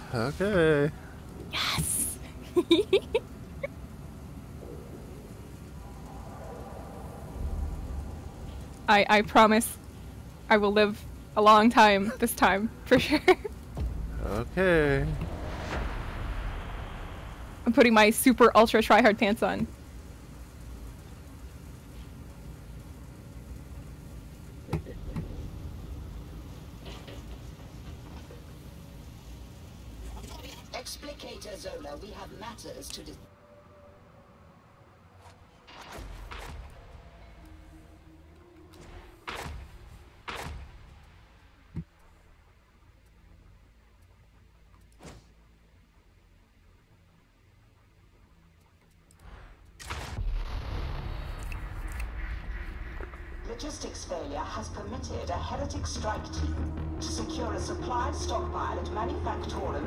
Okay. Yes! I promise I will live a long time this time, for sure. Okay. I'm putting my super ultra tryhard pants on. Explicator Zola, we have matters to discuss. Logistics failure has permitted a heretic strike team to secure a supply stockpile at Manufactorum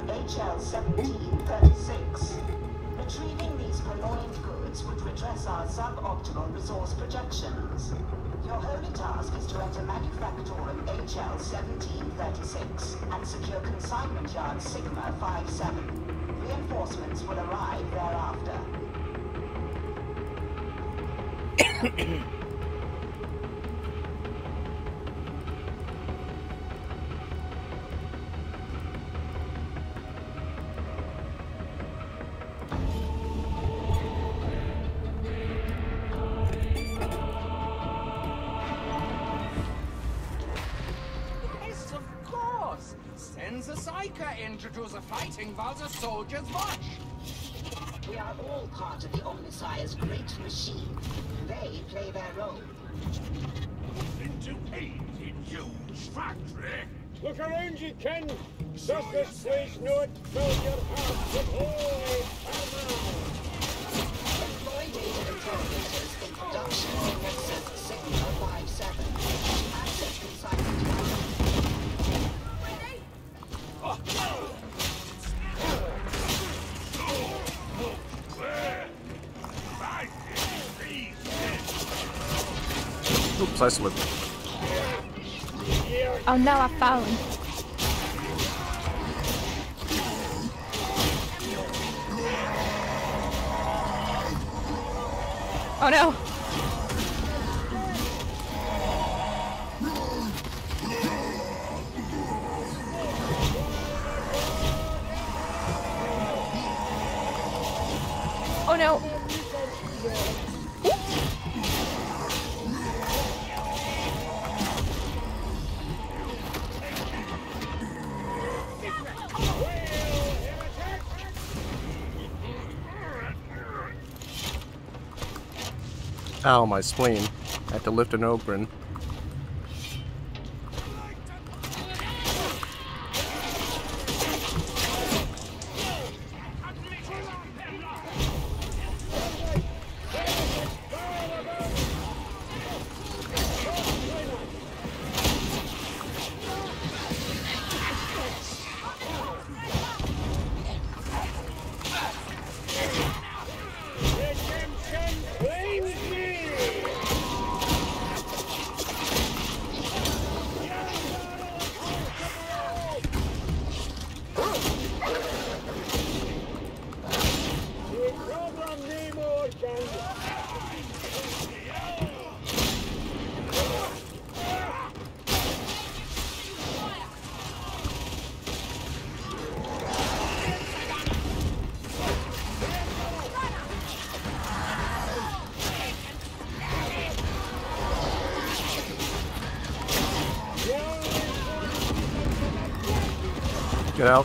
HL1736. Retrieving these purloined goods would redress our suboptimal resource projections. Your holy task is to enter Manufactorum HL1736 and secure consignment yard Sigma 57. Reinforcements will arrive thereafter. Introduce a fighting while the soldiers watch. We are all part of the Omnissiah's great machine. They play their role. Into aid in Hugh's factory. Look around you, Ken. Does this place not fill your heart with holy power? Employ data interrogators in production in Nexus Sigma 57. Access consignment yard. Oops, I slipped. Oh no, I found. Oh no. Oh no. Ow, my spleen. I had to lift an open. Get out.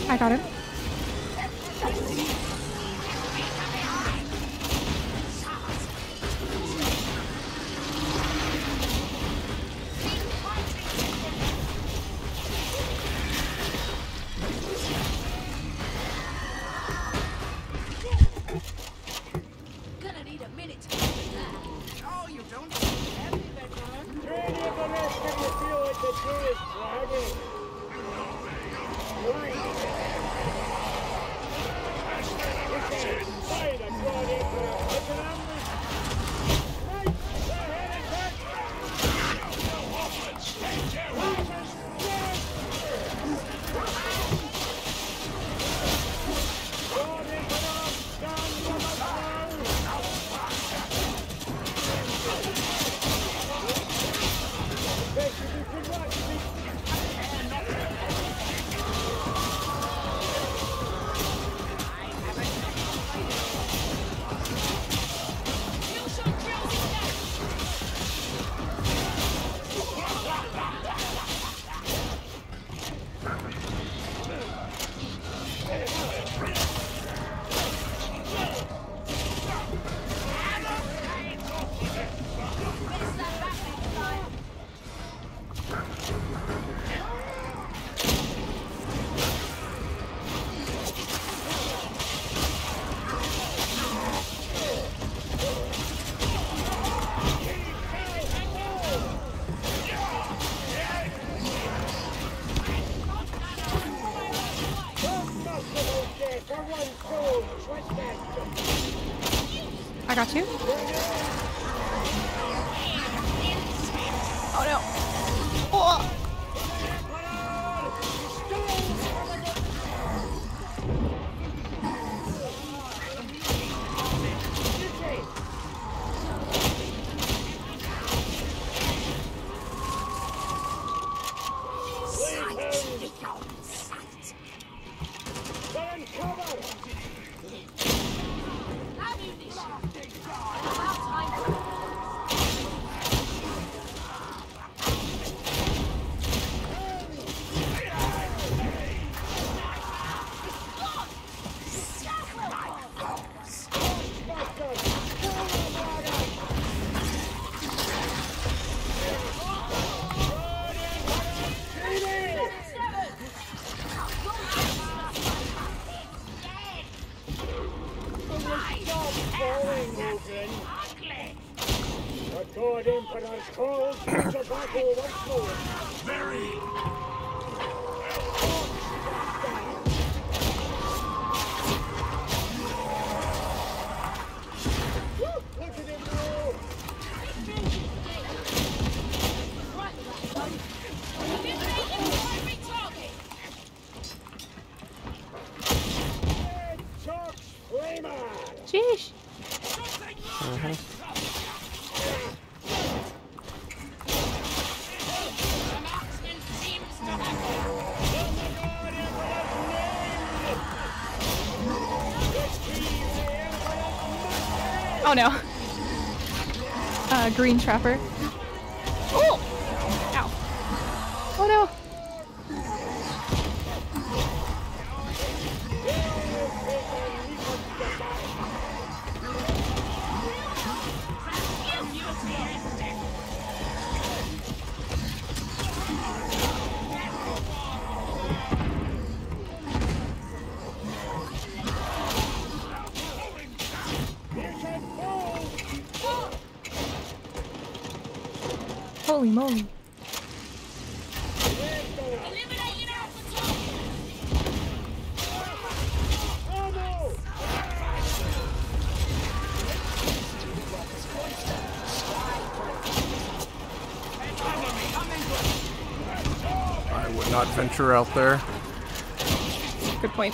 I got him. Gonna need a minute to get that. Oh, you don't have me that one. Do any of the rest of you feel like the day is dragging? By the God Emperor, it's an ambush! Right, the heretic! God Emperor, stand with us now! Best if you could watch me. I got you. Oh no. Oh. God Emperor calls you to battle once more. Very. Look at him go! Red Torch Flamer! Sheesh. Oh no. Green trapper. Oh! Ow. Oh no. Holy moly. I would not venture out there. Good point.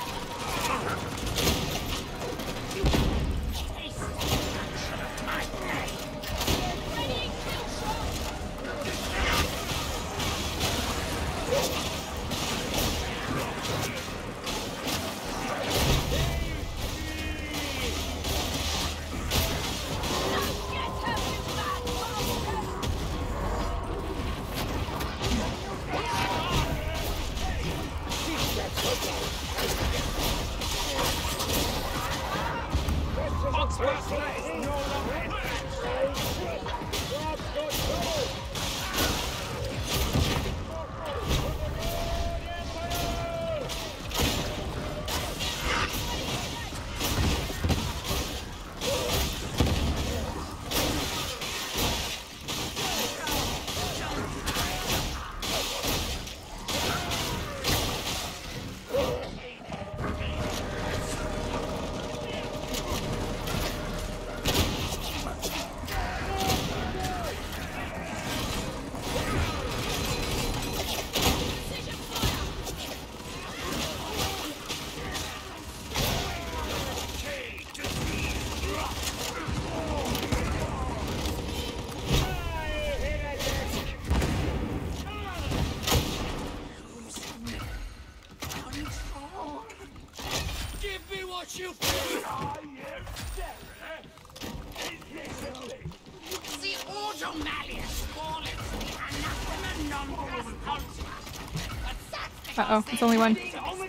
Uh-oh, it's only one.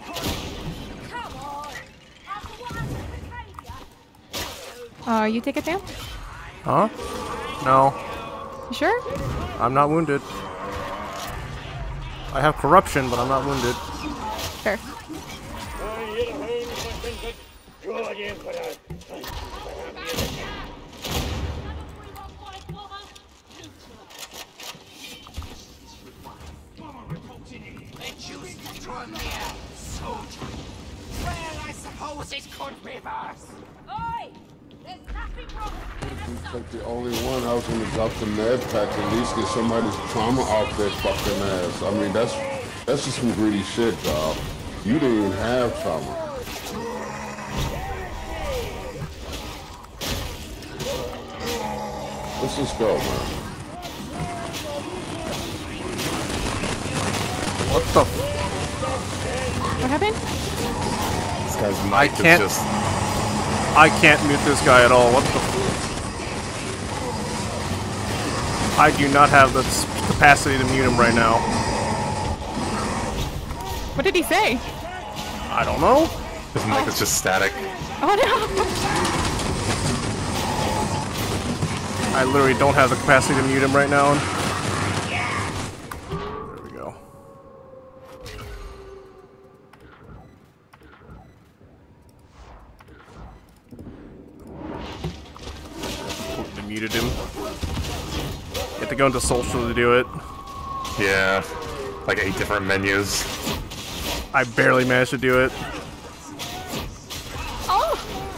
You take it down? Huh? No. You sure? I'm not wounded. I have corruption, but I'm not wounded. Fair. Like the only one I was gonna drop the med pack, at least get somebody's trauma off their fucking ass. I mean, that's just some greedy shit, dog. You didn't even have trauma. Let's just go, man. What the? What happened? This guy's mic is just... I can't mute this guy at all. What the? I do not have the capacity to mute him right now. What did he say? I don't know. His mic is just static. Oh no! I literally don't have the capacity to mute him right now. There we go. I muted him. You have to go into social to do it. Yeah, like 8 different menus. I barely managed to do it. Oh!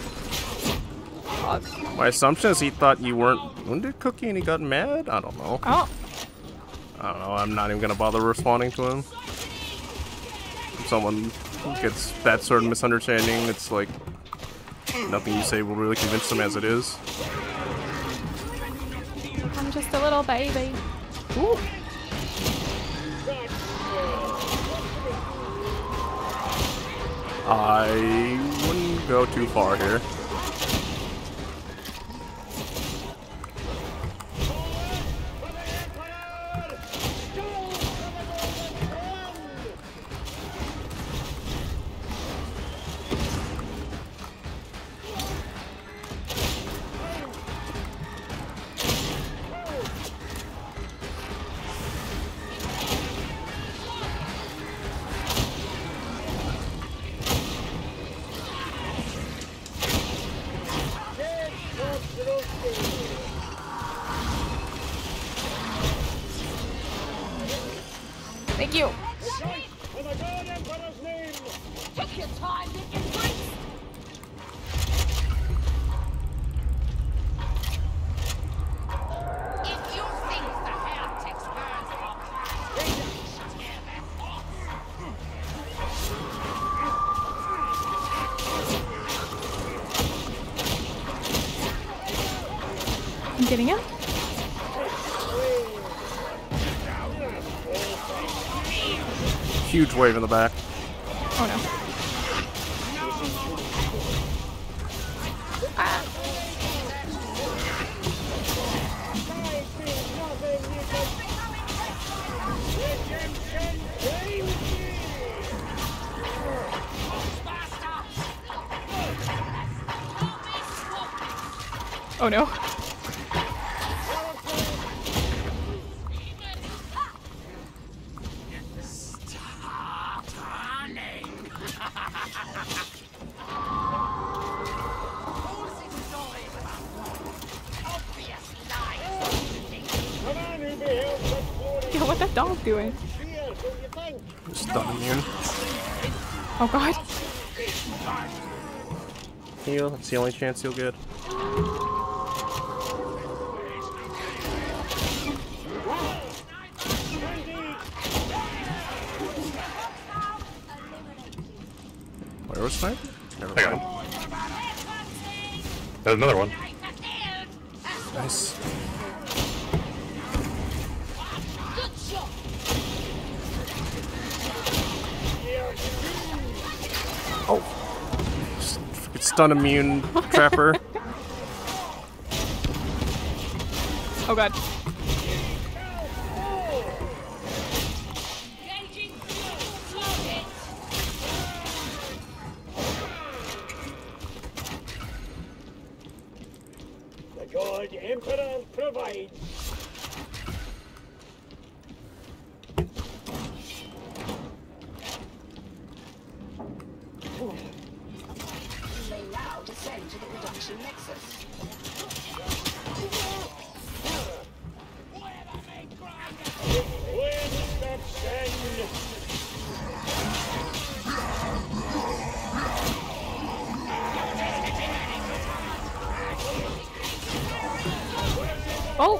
My assumption is he thought you weren't wounded, Cookie, and he got mad? I don't know. Oh. I don't know. I'm not even gonna bother responding to him. If someone gets that sort of misunderstanding, it's like nothing you say will really convince them as it is. I'm just a little baby. Ooh. I wouldn't go too far here. Thank you. Take your time, Nick and Priest. If you think the heretics burns your planet, tear them off. I'm getting it. Huge wave in the back. Oh no. Ah. Oh no. Yo, what that dog doing? Stun immune. Oh god. Heal. That's the only chance you'll get. Where was snipe? Never I got mind. him. There's another one. Nice. Oh. Freaking stun immune trapper. Oh god. The God Emperor provides. You may now descend to the production nexus. When that send? Oh!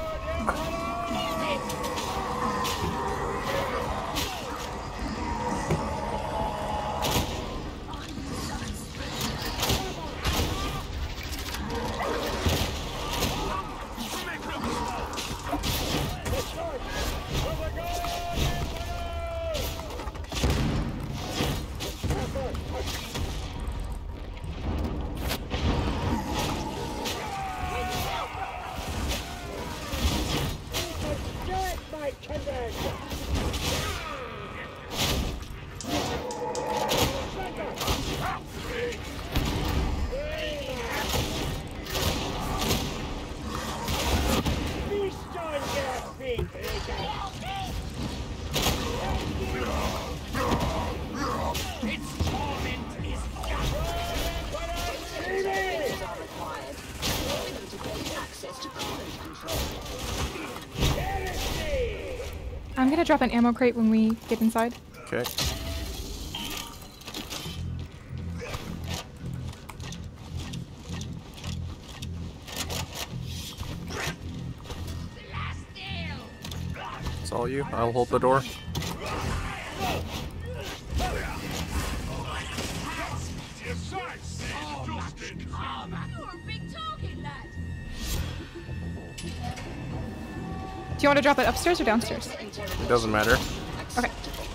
I'm gonna drop an ammo crate when we get inside. Okay. It's all you. I'll hold the door. Do you want to drop it upstairs or downstairs? It doesn't matter. Okay.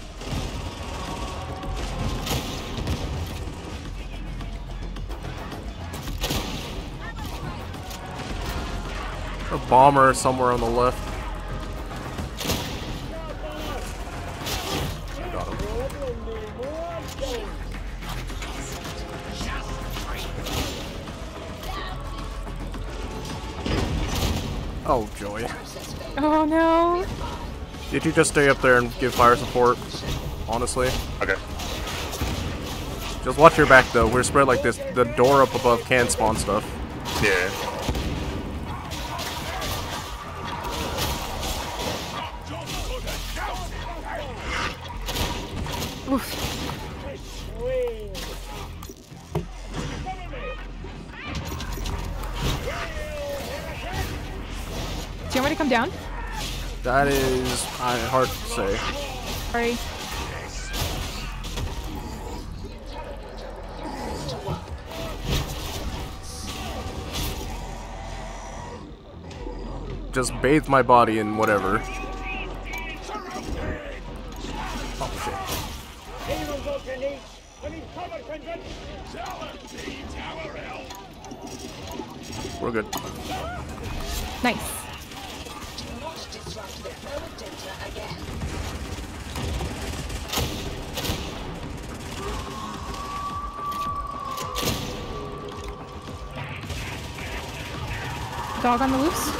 A bomber somewhere on the left. I got him. Oh, joy. Oh no. Did you just stay up there and give fire support? Honestly. Okay. Just watch your back though. We're spread like this. The door up above can spawn stuff. Yeah. Oof. Do you want me to come down? That is hard to say. Sorry. Just bathe my body in whatever. Oh shit. We're good. Nice. Do not disrupt the flow of data again. Dog on the loose.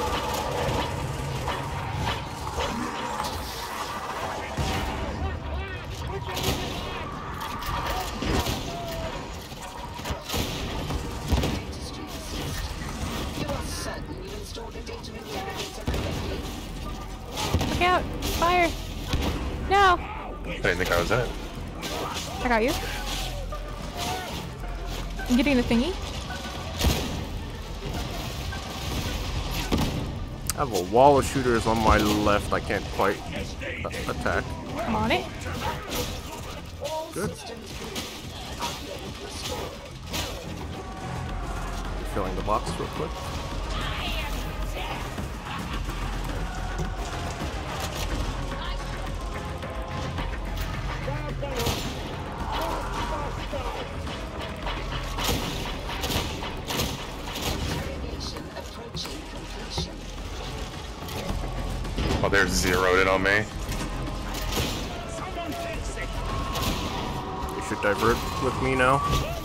You are certain you installed the data interrogator correctly? Look out! Fire! No! I didn't think I was in it. I got you. I'm getting the thingy. I have a wall of shooters on my left. I can't quite attack. I'm on it. Good. Filling the box real quick. Interrogation approaching completion. Oh, they're zeroed in on me. You should divert with me now.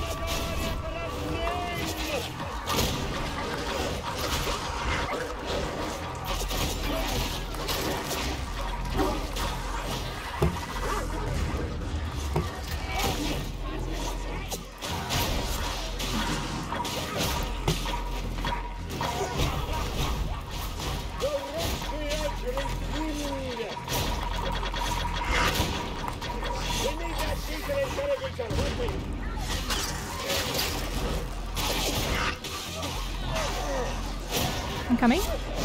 I'm coming.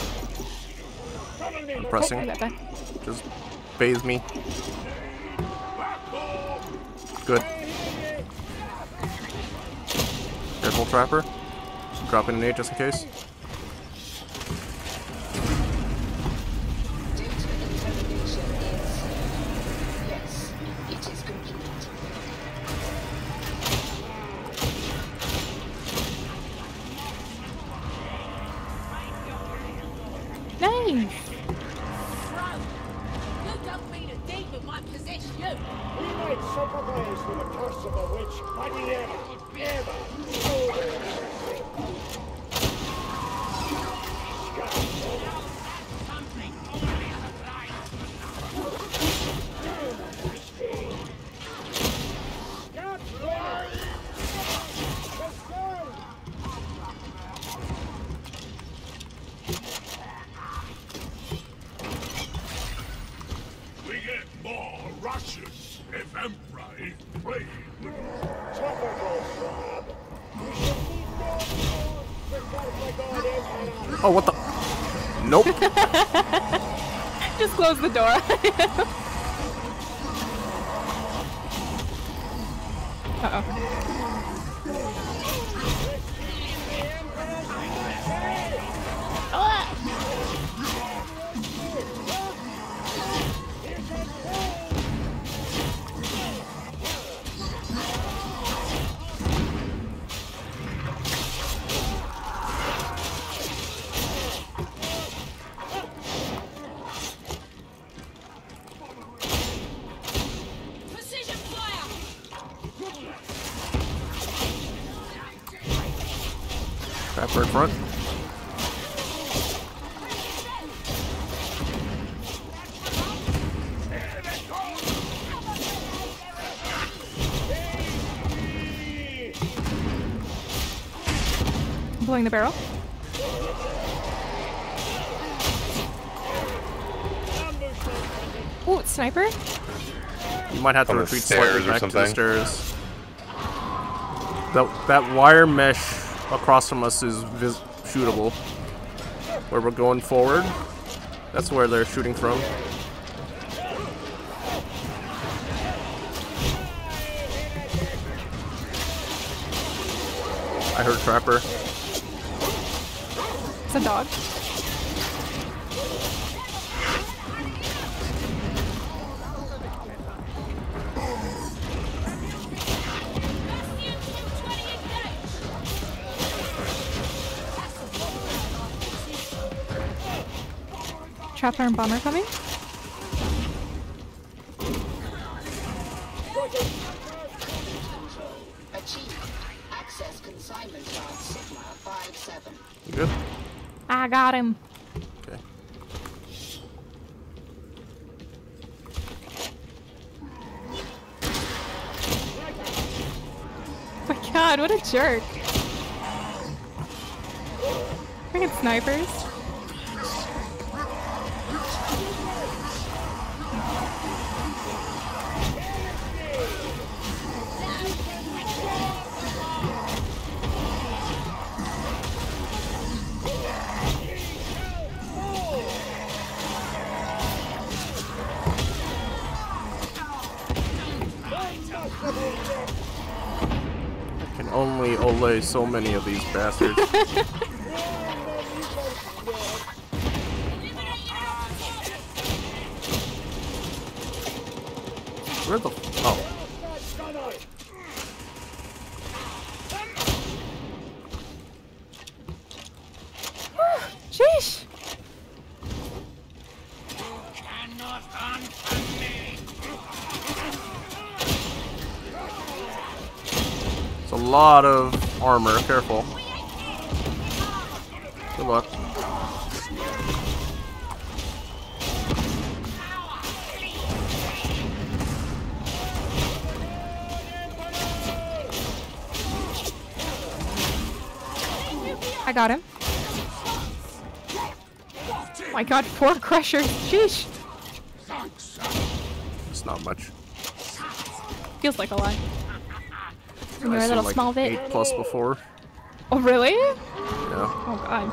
I'm pressing. I got that. Just bathe me. Good. Careful, Trapper. Drop in an 8 just in case. Data interrogation is... Yes, it is complete. Nice! You don't mean a deed with my possess you. We might sympathize with the curse of a witch, but We get more rushes if Emperor is playing with us. Oh, what the? Nope. Just close the door. Uh-oh. Precision fire. Trapper in front. I'm pulling the barrel. Ooh, sniper. You might have to On the retreat stairs slightly or back to the something. stairs. That wire mesh across from us is shootable. Where we're going forward, that's where they're shooting from. I heard Trapper. It's a dog. Trapper and bomber coming. Achieved. Access consignment yard Sigma 57. You good? I got him. Okay. Oh my god, what a jerk. Freaking snipers. I can only ole so many of these bastards. Where the oh. Sheesh. It's a lot of armor, careful. Good luck. I got him. Oh my god, 4 crushers. Sheesh. It's not much. Feels like a lot. When you're a I've little seen like small bit. 8+ before. Oh, really? Yeah. Oh god.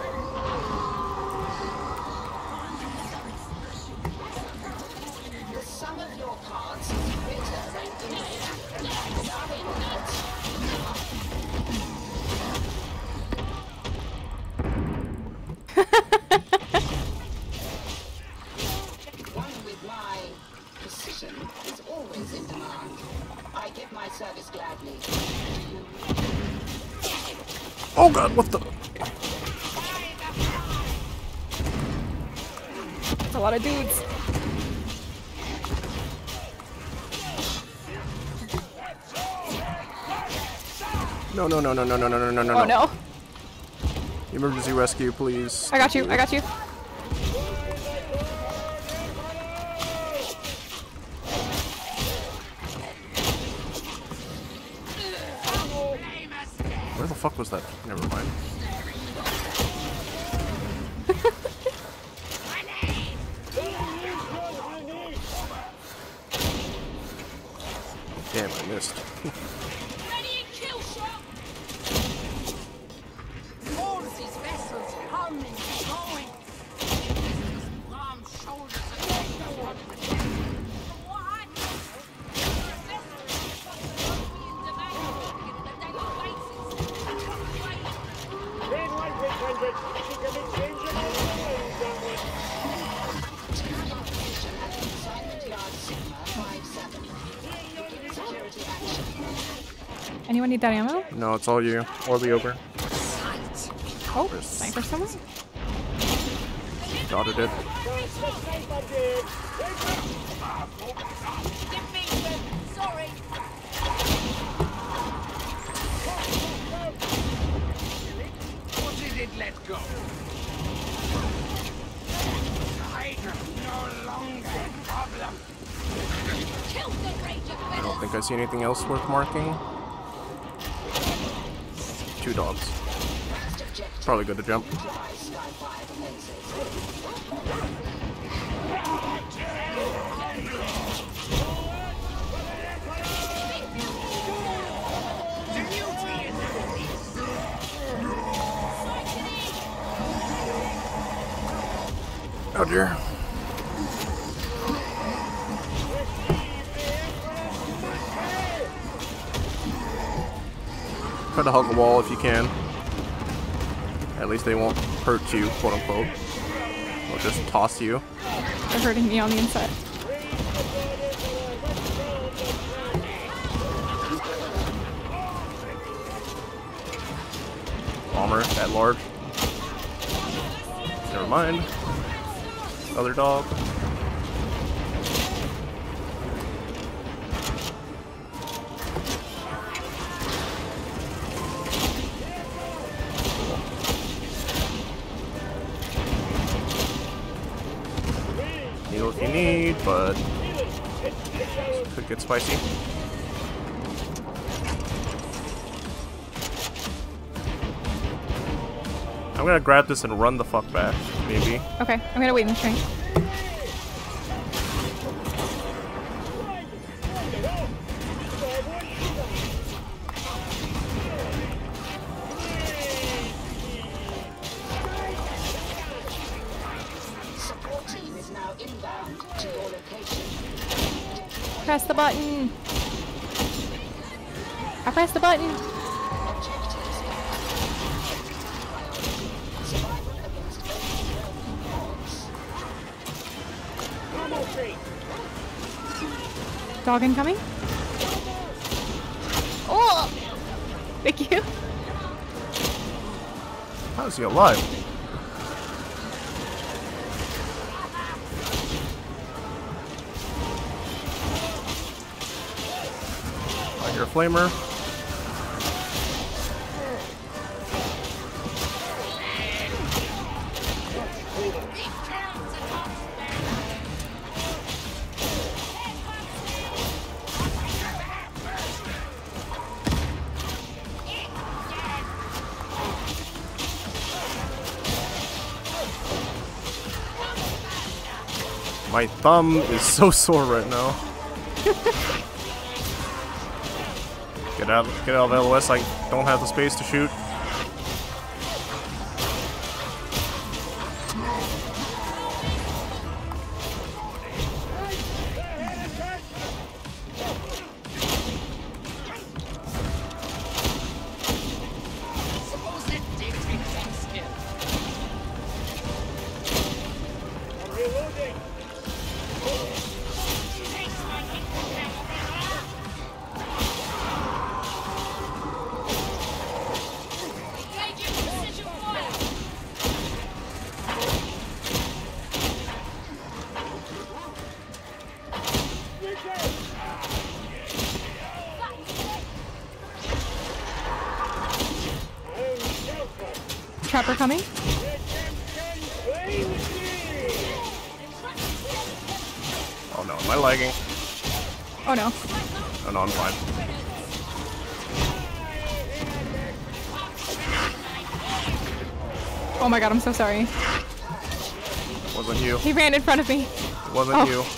The sum of your parts is greater than One with my precision is always in demand. I give my service gladly. Oh god, what the? That's a lot of dudes. No, no, no, no, no, no, no, no, no, no. Oh no. Emergency rescue, please. I got you, I got you. Where the fuck was that? Never mind. Damn, I missed. Ready and kill shot! All of these vessels coming and going. Arms, shoulders, and legs. What? Grade 1, 600. If you can be changeable, Assignment yard Sigma 57. Begin security action. Anyone need that ammo? No, it's all you. Or the ogre. Oh, sniper somewhere? Dotted it. Sorry. What did it let go? Tiger, no longer a problem. Kill the rage of I don't think I see anything else worth marking. 2 dogs. Probably good to jump. Oh dear. Try to hug a wall if you can. At least they won't hurt you, quote unquote. They'll just toss you. They're hurting me on the inside. Bomber at large. Never mind. Other dog. but could get spicy. I'm gonna grab this and run the fuck back, maybe. Okay, I'm gonna wait in the train. Support team is now inbound to your location. Press the button. I pressed the button. Objectives survival against odds. Dog incoming. Oh! Thank you. How is he alive? I hear a flamer. My thumb is so sore right now. Get out of LOS, I don't have the space to shoot. Suppose that dig takes some skill. I'm reloading. Takes my engaging precision fire. Trapper coming. Oh no, am I lagging? Oh no. Oh no, I'm fine. Oh my god, I'm so sorry. Wasn't you. He ran in front of me. It wasn't Oh. you.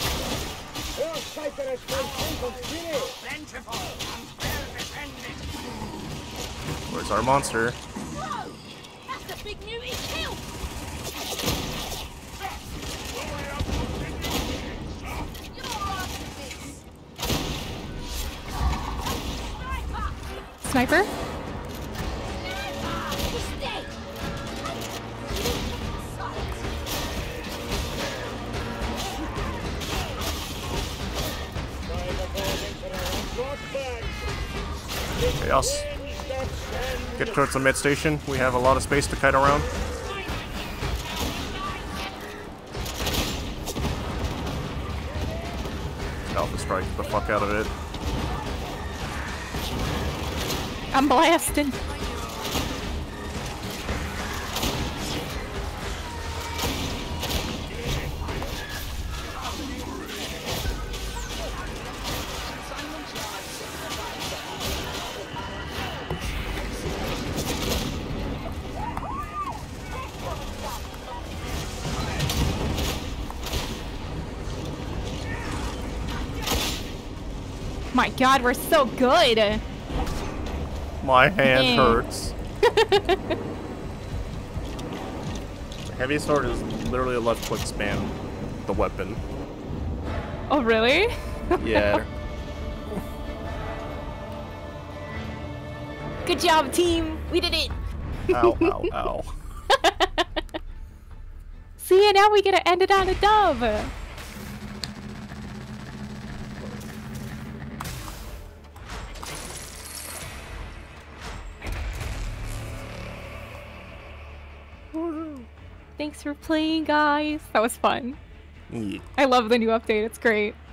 Plentiful and well defended. Where's our monster? Whoa! That's a big mutant kill! You're after this. Sniper? He's dead. Chaos. Get towards the mid station. We have a lot of space to kite around. Alpha strike the fuck out of it. I'm blasting. My god, we're so good. My hand Yeah. hurts. The heavy sword is literally a left click spam. The weapon. Oh, really? Yeah. Good job, team. We did it. Ow, ow, ow. See, and now we get to end it on a dove. Thanks for playing, guys. That was fun. Yeah. I love the new update. It's great.